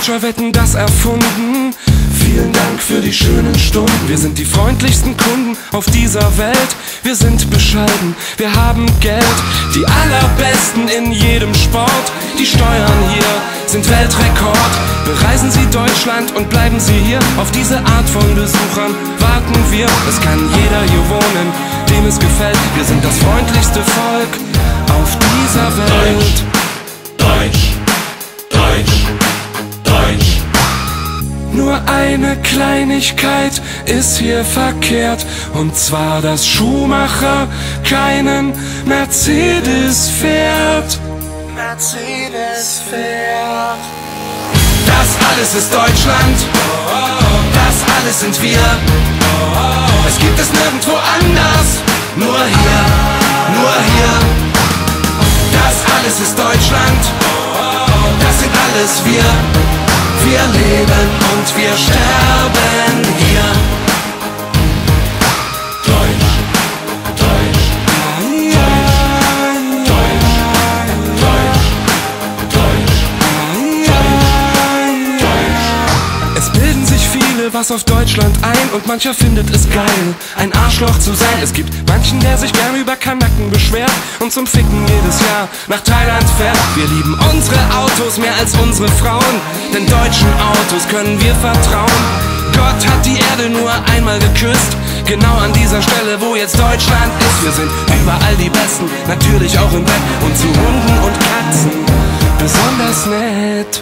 Deutscher Wetten, das erfunden. Vielen Dank für die schönen Stunden. Wir sind die freundlichsten Kunden auf dieser Welt. Wir sind bescheiden, wir haben Geld. Die allerbesten in jedem Sport. Die Steuern hier sind Weltrekord. Bereisen Sie Deutschland und bleiben Sie hier. Auf diese Art von Besuchern warten wir. Es kann jeder hier wohnen, dem es gefällt. Wir sind das freundlichste Volk auf dieser Welt. Deutsch, Deutsch, Deutsch. Nur eine Kleinigkeit ist hier verkehrt, und zwar, dass Schumacher keinen Mercedes fährt. Mercedes fährt. Das alles ist Deutschland, das alles sind wir. Es gibt es nirgendwo anders, nur hier, nur hier. Das alles ist Deutschland, das sind alles wir. Wir leben und wir sterben hier. Deutsch, Deutsch, Deutsch, Deutsch, Deutsch, Deutsch, Deutsch. Es bilden sich viele was auf Deutschland ein, und mancher findet es geil, ein Arschloch zu sein. Es gibt manchen, der sich gern über Kanaken beschwert und zum Ficken jedes Jahr nach Thailand fährt. Wir lieben unsere Autos mehr als unsere Frauen, denn deutschen Autos können wir vertrauen. Gott hat die Erde nur einmal geküsst, genau an dieser Stelle, wo jetzt Deutschland ist. Wir sind überall die Besten, natürlich auch im Bett und zu Hunden und Katzen besonders nett.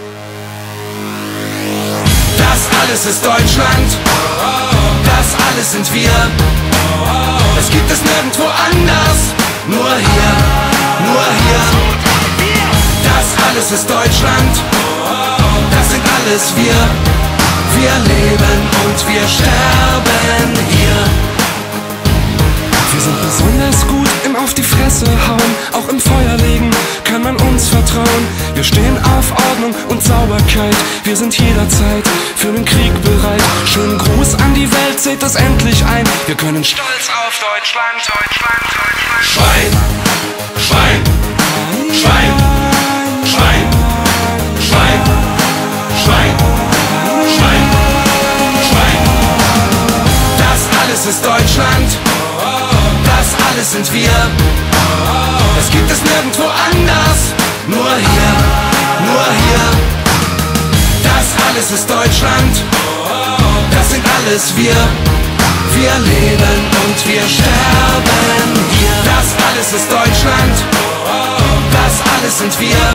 Das alles ist Deutschland, das alles sind wir. Es gibt es nirgendwo anders, nur hier, nur hier. Das alles ist Deutschland, das sind alles wir. Wir leben und wir sterben hier. Wir sind besonders gut im Auf die Fresse hauen, auch im Feuer legen kann man uns vertrauen. Wir stehen auf Ordnung und Sauberkeit, wir sind jederzeit für den Krieg bereit. Schönen Gruß an die Welt, seht das endlich ein. Wir können stolz auf Deutschland, Deutschland, Deutschland. Schwein, Schwein, Schwein, Schwein, Schwein, Schwein, Schwein, Schwein. Das alles ist Deutschland, das alles sind wir. Es gibt es nirgendwo anders, nur hier, nur hier. Das alles ist Deutschland, das sind alles wir. Wir leben und wir sterben hier. Das alles ist Deutschland, das alles sind wir.